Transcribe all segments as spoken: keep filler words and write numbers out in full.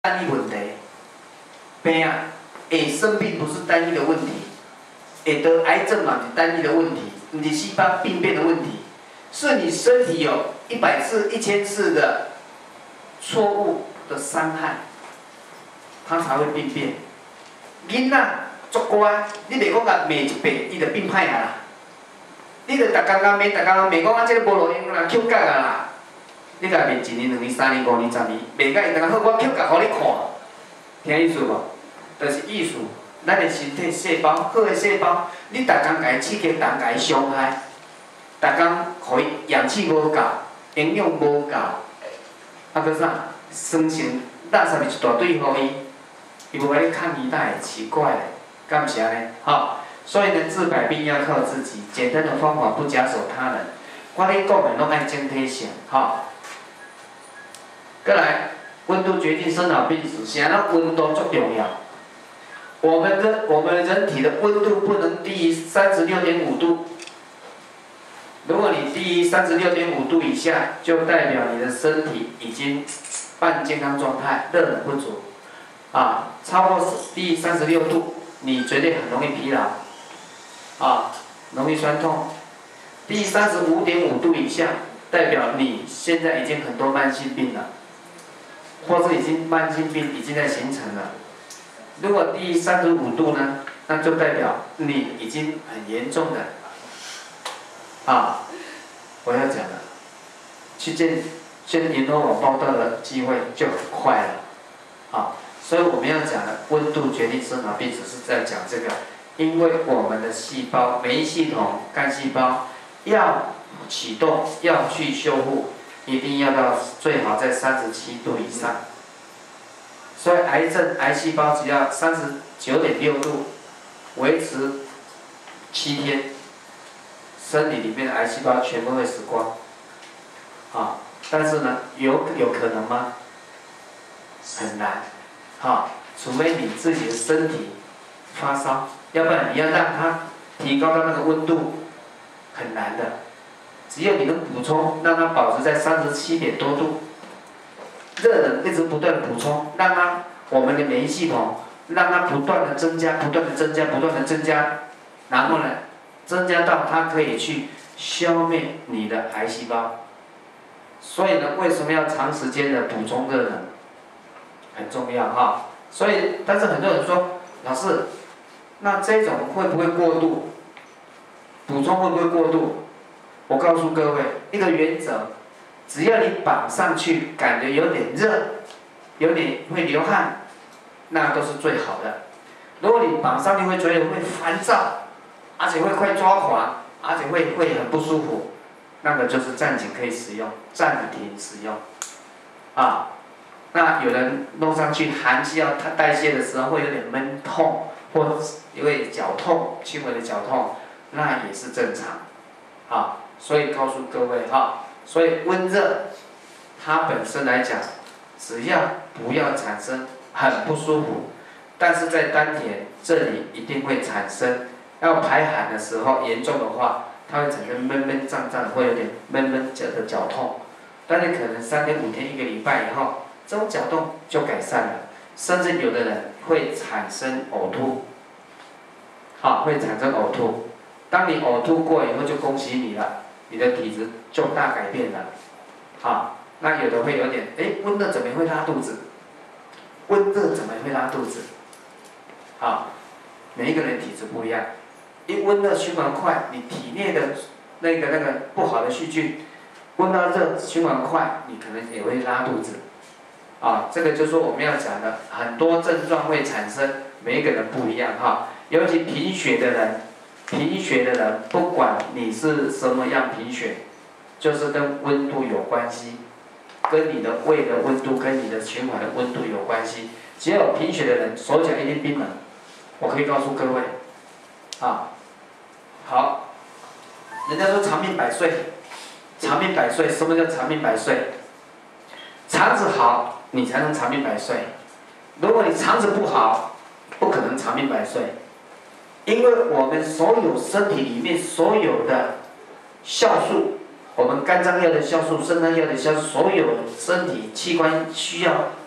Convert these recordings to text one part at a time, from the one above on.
单一问题，病啊，会生病不是单一的问题，会得癌症嘛是单一的问题，不是细胞病变的问题，是你身体有一百次、一千次的错误的伤害，它才会病变。囡仔足乖，你袂讲甲骂一遍，伊就变歹啊啦。你着逐工甲骂，逐工甲骂讲啊，这个无路用啦，捡角啊啦。你甲骂一年、两年、三年、五年、十年，骂甲伊当好，我捡角互你看，听意思无？就是意思，咱的身体细胞，好的细胞，你逐工甲伊刺激，逐工甲伊伤害，逐工互伊氧气无够，营养无够，啊，搁啥？生成垃圾一大堆互伊，伊无爱你看伊哪会奇怪嘞？敢毋是安尼？吼，所以呢，治百病要靠自己，简单的方法不假手他人。我咧讲的拢爱整体性，吼。再来，温度决定生老病死，啥那温度足重要。我们的我们人体的温度不能低于三十六点五度。如果你低于三十六点五度以下，就代表你的身体已经半健康状态，热能不足。啊，超过低于三十六度，你绝对很容易疲劳，啊，容易酸痛。低于三十五点五度以下，代表你现在已经很多慢性病了。或是已经慢性病已经在形成了。如果低于三十五度呢，那就代表你已经很严重的，啊，我要讲了，去见见银河网报道的机会就很快了，啊，所以我们要讲的温度决定生老病死是在讲这个，因为我们的细胞免疫系统、干细胞要启动要去修复。一定要到最好在三十七度以上，所以癌症癌细胞只要三十九点六度，维持七天，身体里面的癌细胞全部会死光，啊，但是呢，有有可能吗？很难，啊，除非你自己的身体发烧，要不然你要让它提高到那个温度，很难的。只有你能补充，让它保持在三十七点多度，热能一直不断的补充，让它我们的免疫系统让它不断的增加，不断的增加，不断的增加，然后呢，增加到它可以去消灭你的癌细胞。所以呢，为什么要长时间的补充热能？很重要哈。所以，但是很多人说，老师，那这种会不会过度？补充会不会过度？我告诉各位一个原则，只要你绑上去，感觉有点热，有点会流汗，那都是最好的。如果你绑上去会觉得会烦躁，而且会快抓狂，而且会会很不舒服，那个就是暂停可以使用，暂停使用。啊，那有人弄上去寒气要代谢的时候会有点闷痛，或因为绞痛，轻微的绞痛，那也是正常。啊。所以告诉各位哈，所以温热，它本身来讲，只要不要产生很不舒服，但是在丹田这里一定会产生，要排寒的时候严重的话，它会产生闷闷胀胀，会有点闷闷的绞痛，但是可能三天五天一个礼拜以后，这种绞痛就改善了，甚至有的人会产生呕吐，好，会产生呕吐，当你呕吐过以后，就恭喜你了。你的体质就大改变了，啊，那有的会有点，哎，温热怎么会拉肚子？温热怎么会拉肚子？啊，每一个人体质不一样，一温热循环快，你体内的那个那个不好的细菌，温到热循环快，你可能也会拉肚子，啊，这个就是我们要讲的，很多症状会产生，每一个人不一样哈，尤其贫血的人。贫血的人，不管你是什么样贫血，就是跟温度有关系，跟你的胃的温度、跟你的循环的温度有关系。只要有贫血的人，手脚一定冰冷。我可以告诉各位，啊，好，人家说长命百岁，长命百岁，什么叫长命百岁？肠子好，你才能长命百岁。如果你肠子不好，不可能长命百岁。因为我们所有身体里面所有的酵素，我们肝脏要的酵素、肾脏要的酵素，所有身体器官需要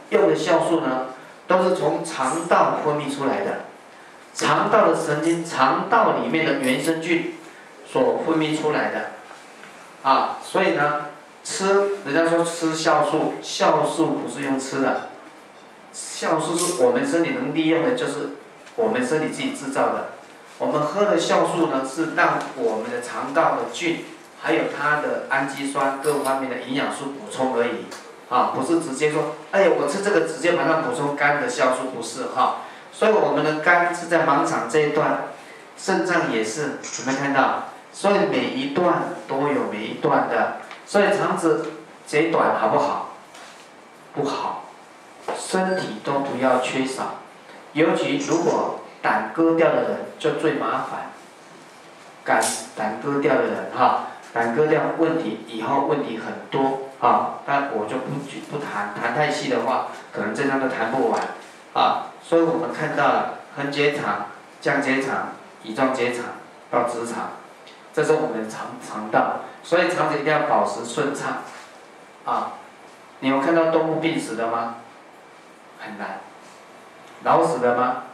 用的酵素呢，都是从肠道分泌出来的。肠道的神经，肠道里面的原生菌所分泌出来的，啊，所以呢，吃人家说吃酵素，酵素不是用吃的，酵素是我们身体能利用的，就是我们身体自己制造的。我们喝的酵素呢，是让我们的肠道的菌，还有它的氨基酸各方面的营养素补充而已，啊，不是直接说，哎，我吃这个直接马上补充肝的酵素，不是哈。所以我们的肝是在盲肠这一段，肾脏也是，有没有看到？所以每一段都有每一段的，所以肠子这短好不好？不好，身体都不要缺少，尤其如果胆割掉的人就最麻烦。肝胆割掉的人哈，胆割掉问题以后问题很多啊，但我就不不谈，谈太细的话，可能这章都谈不完啊。所以我们看到了横结肠、降结肠、乙状结肠到直肠，这是我们的肠肠道，所以肠子一定要保持顺畅啊。你有看到动物病死的吗？很难。老死的吗？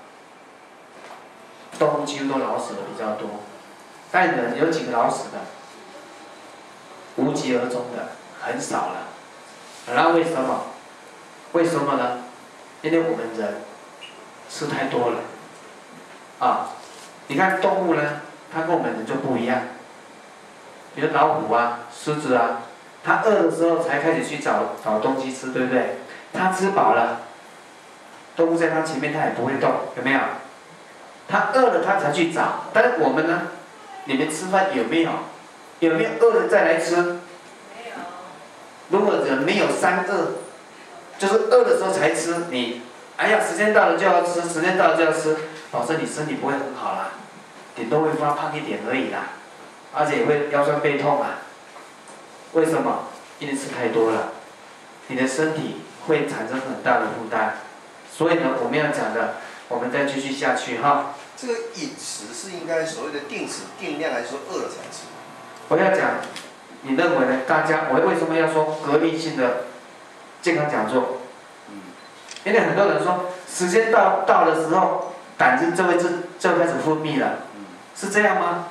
动物几乎都老死的比较多，但人有几个老死的？无疾而终的很少了。那为什么？为什么呢？因为我们人吃太多了，啊，你看动物呢，它跟我们人就不一样。比如老虎啊、狮子啊，它饿的时候才开始去找找东西吃，对不对？它吃饱了，动物在它前面它也不会动，有没有？它饿了它才去找，但是我们呢？你们吃饭有没有？有没有饿了再来吃？没有。如果人没有三饿，就是饿的时候才吃，你。哎呀，时间到了就要吃，时间到了就要吃，保证你身体不会很好啦，顶多会发胖一点而已啦，而且也会腰酸背痛啊。为什么？因为吃太多了，你的身体会产生很大的负担。所以呢，我们要讲的，我们再继续下去哈。 这个饮食是应该所谓的定时定量，还是说饿了才吃？ 我要讲，你认为呢？大家，我为什么要说革命性的健康讲座？因为很多人说，时间到到的时候，胆汁就会就就开始分泌了，是这样吗？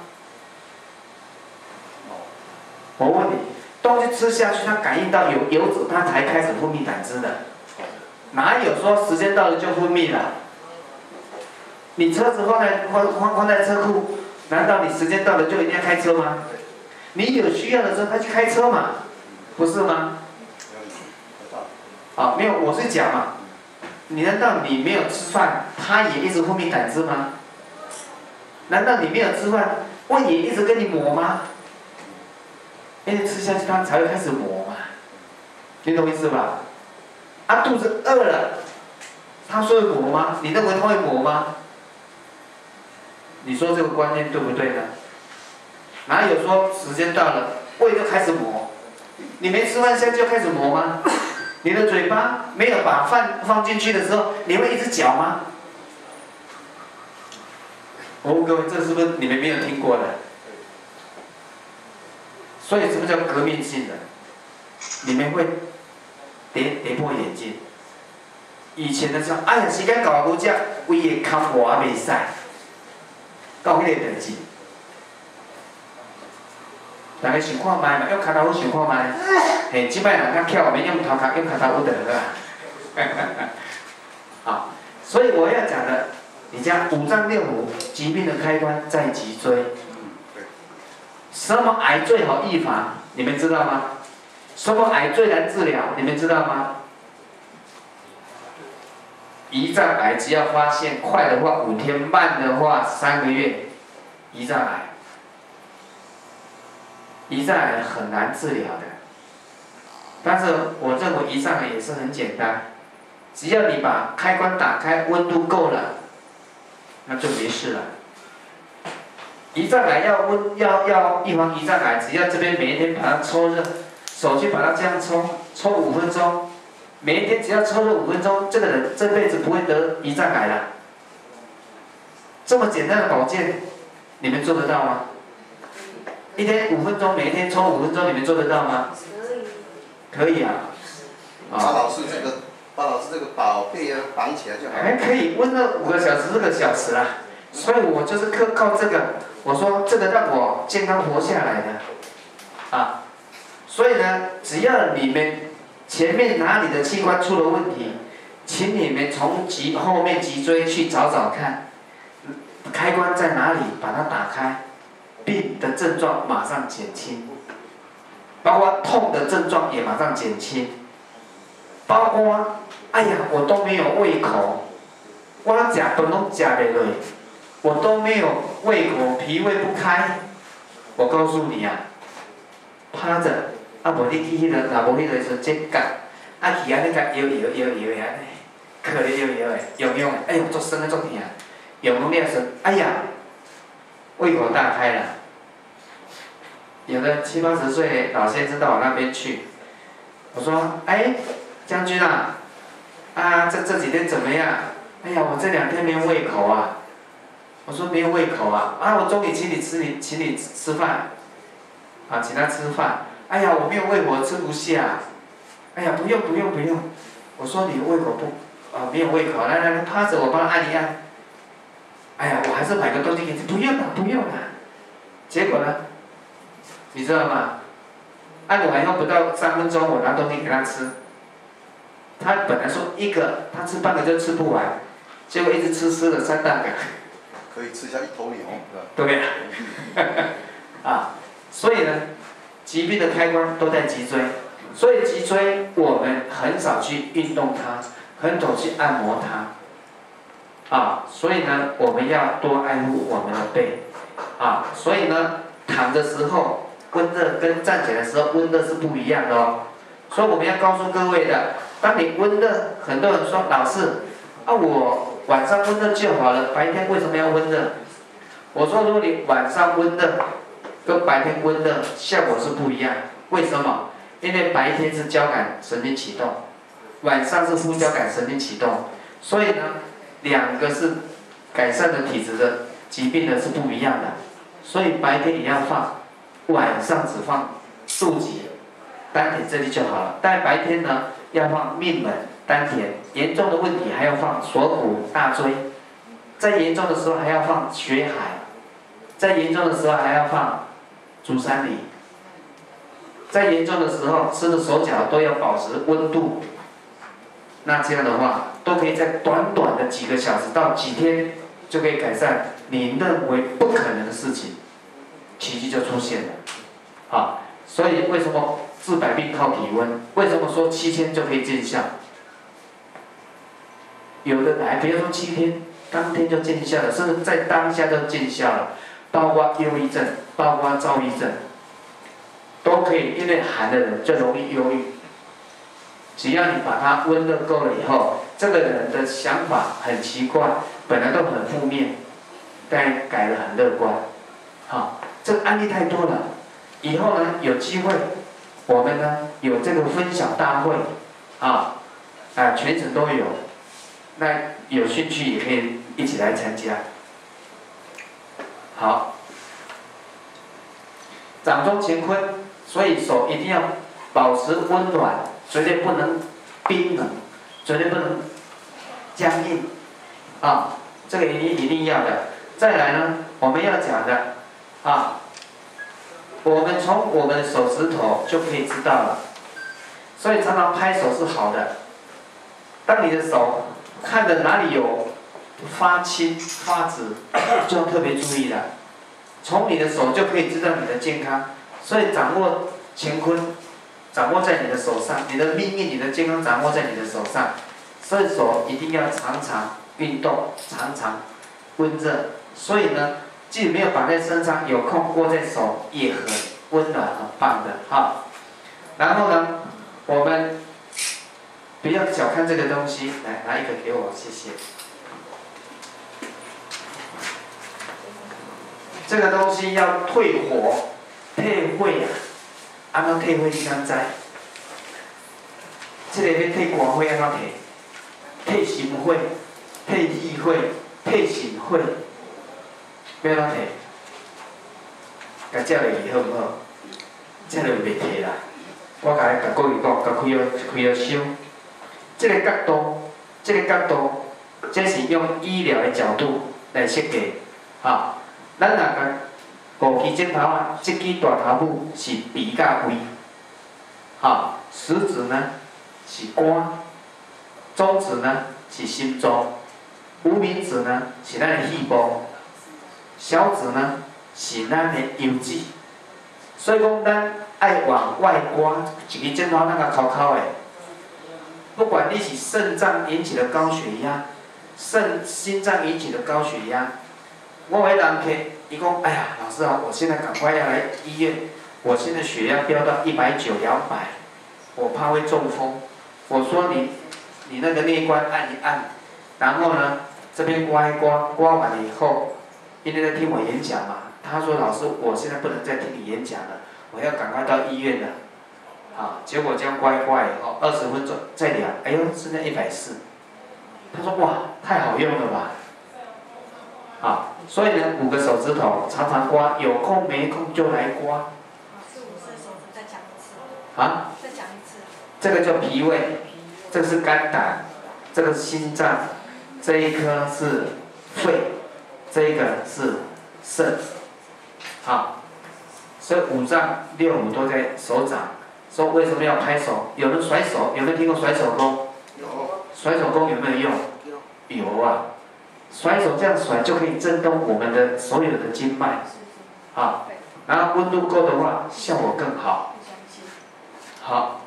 我问你，东西吃下去，它感应到有油脂，它才开始分泌胆汁的，哪有说时间到了就分泌了？你车子放在放放放在车库，难道你时间到了就一定要开车吗？你有需要的时候，他去开车嘛，不是吗？啊，没有，我是讲嘛。你难道你没有吃饭，它也一直分泌胆汁吗？难道你没有吃饭，胃也一直跟你磨吗？因为吃下去它才会开始磨嘛，你懂意思吧？啊，肚子饿了，它说会磨吗？你认为它会磨吗？你说这个观念对不对呢？哪有说时间到了，胃就开始磨？你没吃饭现在就开始磨吗？你的嘴巴没有把饭放进去的时候，你会一直嚼吗？我问各位，这是不是你们没有听过的？所以什么叫革命性的？你们会跌跌破眼镜。以前的时候，哎呀，时间到了无食，胃会空活也袂使，到迄个代志。大家想看卖嘛，用脚头好想看卖。嘿，即摆人较巧，免用头壳，用脚头好就好啊。好，所以我要讲的，你讲五脏六腑疾病的开端在脊椎。什么癌最好预防？你们知道吗？什么癌最难治疗？你们知道吗？胰脏癌只要发现快的话五天，慢的话三个月，胰脏癌。胰脏癌很难治疗的，但是我认为胰脏癌也是很简单，只要你把开关打开，温度够了，那就没事了。胰脏癌要温要要预防胰脏癌，只要这边每一天把它抽热，手去把它这样抽，抽五分钟，每一天只要抽热五分钟，这个人这辈子不会得胰脏癌了。这么简单的保健，你们做得到吗？一天五分钟，每一天抽五分钟，你们做得到吗？可以。可以啊。 马老师，这个把老师这个宝贝啊绑起来就好了。 还可以温热五个小时、六个小时啦。所以我就是靠靠这个，我说这个让我健康活下来的，啊，所以呢，只要你们前面哪里的器官出了问题，请你们从脊后面脊椎去找找看，开关在哪里，把它打开，病的症状马上减轻，包括痛的症状也马上减轻，包括哎呀我都没有胃口，我吃饭拢吃袂落。我都没有胃口，脾胃不开。我告诉你啊，趴着，啊无你去迄个，若无迄个时阵夹，啊去安尼甲摇摇摇摇的安尼，靠咧摇摇的，用用的，哎呦，足酸啊足疼，用用了说，哎呀，胃口大开了。有的七八十岁的老先生到我那边去，我说，哎，将军啊，啊这这几天怎么样？哎呀，我这两天没有胃口啊。我说没有胃口啊，啊我中午请你吃你请你吃饭，啊请他吃饭，哎呀我没有胃口吃不下，哎呀不用不用不用，我说你胃口不啊没有胃口，来来来趴着我帮他按一按，哎呀我还是买个东西给你，不用了不用了，结果呢，你知道吗？按完以后不到三分钟我拿东西给他吃，他本来说一个他吃半个就吃不完，结果一直吃吃了三大个。 可以吃下一头牛， 对不对？啊，所以呢，疾病的开关都在脊椎，所以脊椎我们很少去运动它，很少去按摩它，啊，所以呢，我们要多爱护我们的背，啊，所以呢，躺的时候温热跟站起来的时候温热是不一样的哦，所以我们要告诉各位的，当你温热，很多人说老师，啊我。晚上温热就好了，白天为什么要温热？我说，如果你晚上温热，跟白天温热效果是不一样。为什么？因为白天是交感神经启动，晚上是副交感神经启动，所以呢，两个是改善的体质的疾病呢是不一样的。所以白天也要放，晚上只放肚脐、丹田这里就好了。但白天呢，要放命门。丹田严重的问题还要放锁骨、大椎，再严重的时候还要放血海，再严重的时候还要放足三里，再严重的时候吃的手脚都要保持温度。那这样的话，都可以在短短的几个小时到几天就可以改善你认为不可能的事情，奇迹就出现了。好，所以为什么治百病靠体温？为什么说七天就可以见效？有的来，比如说七天，当天就见效了，甚至在当下就见效了，包括忧郁症，包括躁郁症，都可以。因为寒的人就容易忧郁，只要你把它温热够了以后，这个人的想法很奇怪，本来都很负面，但改了很乐观。好，这个案例太多了，以后呢有机会，我们呢有这个分享大会，啊，啊全程都有。那有兴趣也可以一起来参加。好，掌中乾坤，所以手一定要保持温暖，绝对不能冰冷，绝对不能僵硬，啊，这个一定一定要的。再来呢，我们要讲的，啊，我们从我们的手指头就可以知道了，所以常常拍手是好的。当你的手看着哪里有发青发紫，就要特别注意了。从你的手就可以知道你的健康，所以掌握乾坤，掌握在你的手上，你的命运、你的健康掌握在你的手上。所以手一定要常常运动，常常温热。所以呢，既没有绑在身上，有空握在手也很温暖，很棒的哈。然后呢，我们不要小看这个东西，来拿一个给我，谢谢。这个东西要退火、退火啊！安怎退火你敢知？这个要退寒火安怎退？退心火、退意火、退心火，要安怎退？甲接落去好唔好？接落袂退啦。我甲甲各位讲，甲开了开了收。 这个角度，这个角度，这是用医疗的角度来设计，哈。咱若甲五支镜头啊，这支大头母是鼻甲胃，哈，食指呢是肝，中指呢是心脏，无名指呢是咱的肺部，小指呢是咱的腰子。所以讲，咱爱往外刮，一支镜头那个抠抠的。不管你是肾脏引起的高血压，肾心脏引起的高血压，我有人客，伊讲，哎呀，老师啊，我现在赶快要来医院，我现在血压飙到一百九、两百，我怕会中风。我说你，你那个内关按一按，然后呢，这边刮一刮，刮完了以后，因为在听我演讲嘛，他说老师，我现在不能再听你演讲了，我要赶快到医院了。啊，结果这样刮一刮以后，二十分钟再量，哎呦，现在一百四。他说哇，太好用了吧。啊，所以呢，五个手指头常常刮，有空没空就来刮。 老师，五个手指再讲一次。 啊？ 再讲一次。 这个叫脾胃，这个是肝胆，这个是心脏，这一颗是肺，这一个是肾。好，所以五脏六腑都在手掌。说为什么要拍手？有人甩手，有没有听过甩手功？ 有。 甩手功有没有用？有。有啊。甩手这样甩就可以震动我们的所有的经脉，啊，然后温度够的话，效果更好。好，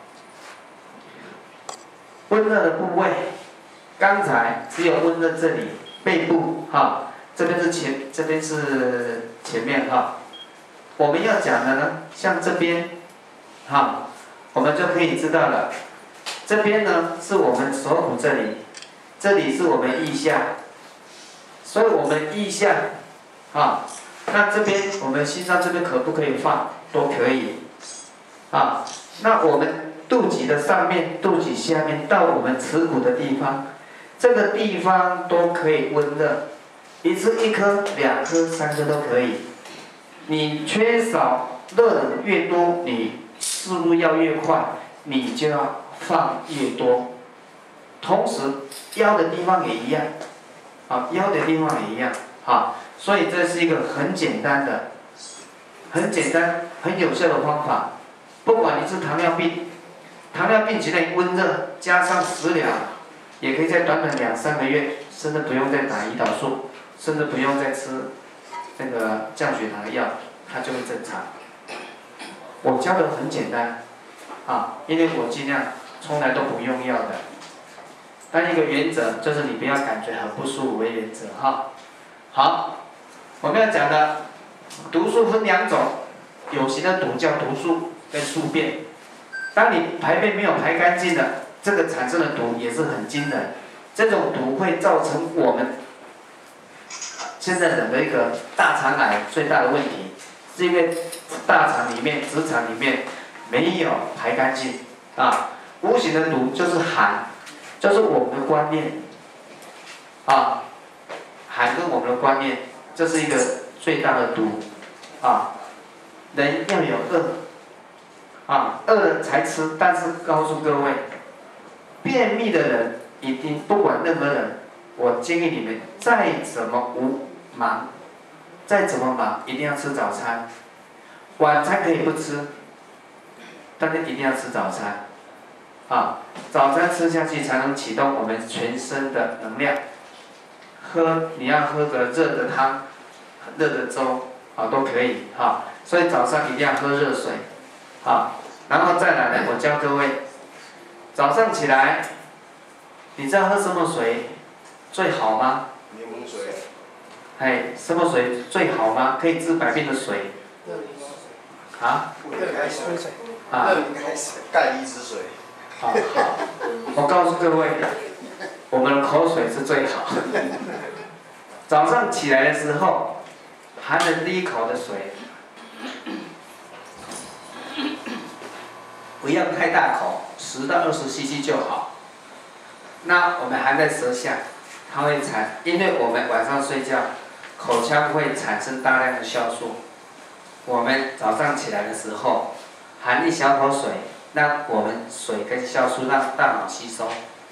温热的部位，刚才只有温热这里背部哈，这边是前，这边是前面哈。我们要讲的呢，像这边，哈，我们就可以知道了。这边呢是我们手骨这里，这里是我们腋下。所以我们腋下，啊，那这边我们心脏这边可不可以放？都可以，啊，那我们肚脐的上面、肚脐下面到我们耻骨的地方，这个地方都可以温热，一次一颗、两颗、三颗都可以。你缺少热能越多，你速度要越快，你就要放越多。同时腰的地方也一样。啊，腰的地方也一样，啊，所以这是一个很简单的、很简单、很有效的方法。不管你是糖尿病，糖尿病只能温热加上食疗，也可以在短短两三个月，甚至不用再打胰岛素，甚至不用再吃那个降血糖的药，它就会正常。我教的很简单，啊，因为我尽量从来都不用药的。但一个原则就是你不要感觉很不舒服为原则哈。好，我们要讲的毒素分两种，有形的毒叫毒素跟宿便。当你排便没有排干净的，这个产生的毒也是很惊人。这种毒会造成我们现在人的一个大肠癌最大的问题，是因为大肠里面、直肠里面没有排干净啊。无形的毒就是寒。就是我们的观念，啊，寒跟我们的观念，这是一个最大的毒，啊，人要有饿，啊，饿了才吃。但是告诉各位，便秘的人一定不管任何人，我建议你们再怎么无忙，再怎么忙，一定要吃早餐，晚餐可以不吃，但是一定要吃早餐。啊，早餐吃下去才能启动我们全身的能量。喝，你要喝个热的汤、热的粥，啊都可以哈、啊。所以早上一定要喝热水，啊，然后再来呢，我教各位，早上起来，你知道喝什么水最好吗？ 柠檬水。 哎，什么水最好吗？可以治百病的水。啊？ 热开水。 啊。 热开水。钙离子水。 好好，我告诉各位，我们的口水是最好。早上起来的时候，含了第一口的水，不要太大口，十到二十 C C 就好。那我们含在舌下，它会产，因为我们晚上睡觉，口腔会产生大量的酵素。我们早上起来的时候，含一小口水。让我们水跟酵素让大脑吸收，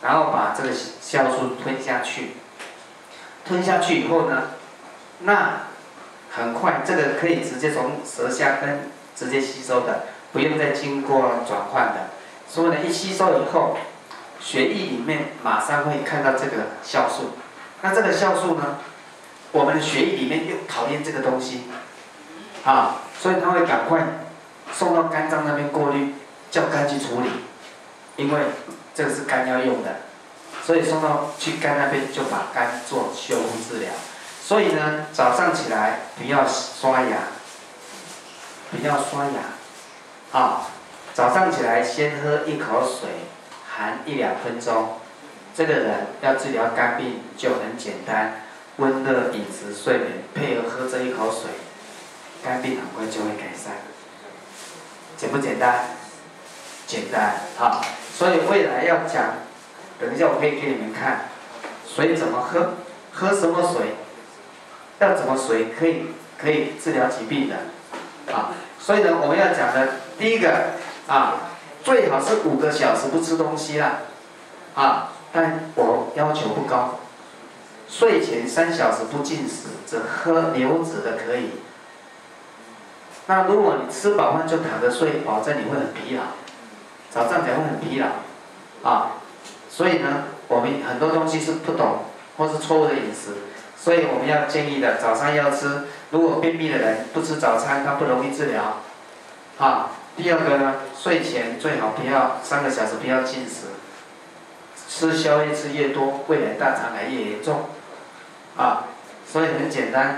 然后把这个酵素吞下去。吞下去以后呢，那很快这个可以直接从舌下根直接吸收的，不用再经过转换的。所以呢，一吸收以后，血液里面马上会看到这个酵素。那这个酵素呢，我们的血液里面又讨厌这个东西，啊，所以它会赶快送到肝脏那边过滤，叫肝去处理，因为这个是肝要用的。所以送到去肝那边就把肝做修复治疗。所以呢，早上起来不要刷牙，不要刷牙，啊，早上起来先喝一口水，含一两分钟。这个人要治疗肝病就很简单，温热饮食、睡眠配合喝这一口水，肝病很快就会改善。简不简单？简单，好。所以未来要讲。等一下，我可以给你们看，水怎么喝，喝什么水，要怎么水可以可以治疗疾病的，啊，所以呢，我们要讲的第一个啊，最好是五个小时不吃东西啦，啊，但我要求不高，睡前三小时不进食，只喝流质的可以。那如果你吃饱饭就躺着睡，保证你会很疲劳，早上起来会很疲劳，啊。所以呢，我们很多东西是不懂或是错误的饮食，所以我们要建议的早餐要吃。如果便秘的人不吃早餐，他不容易治疗。啊，第二个呢，睡前最好不要三个小时不要进食，吃宵夜吃越多，未来大肠癌越严重。啊，所以很简单，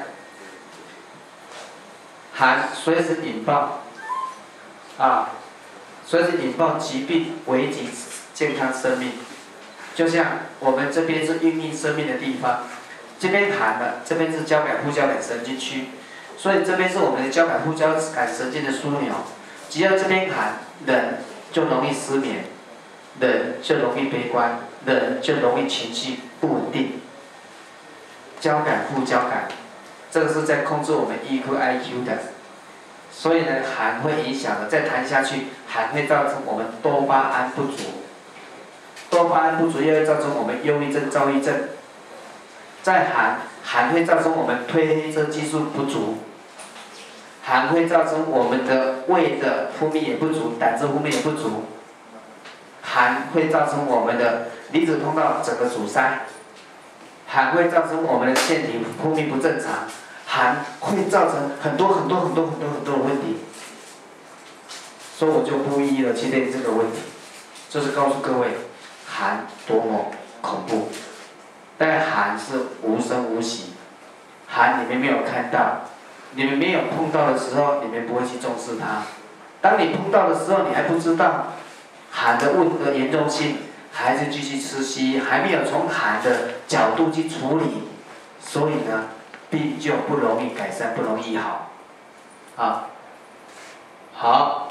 含随时引爆，啊，随时引爆疾病，危及健康生命。就像我们这边是孕育生命的地方，这边含了，这边是交感副交感神经区，所以这边是我们的交感副交感神经的枢纽。只要这边含，人就容易失眠，人就容易悲观，人就容易情绪不稳定。交感副交感，这个是在控制我们 E Q、I Q 的，所以呢，含会影响的，再谈下去，含会造成我们多巴胺不足。多巴胺不足又会造成我们忧郁症、躁郁症，再含含会造成我们褪黑色激素不足，含会造成我们的胃的分泌也不足，胆汁分泌也不足，含会造成我们的离子通道整个阻塞，含会造成我们的腺体分泌不正常，含会造成很多很多很多很多很多的问题，所以我就不一一的去列这个问题，就是告诉各位。寒多么恐怖，但寒是无声无息，寒你们没有看到，你们没有碰到的时候，你们不会去重视它。当你碰到的时候，你还不知道寒的问的严重性，还是继续吃西医，还没有从寒的角度去处理，所以呢，病就不容易改善，不容易好。啊，好。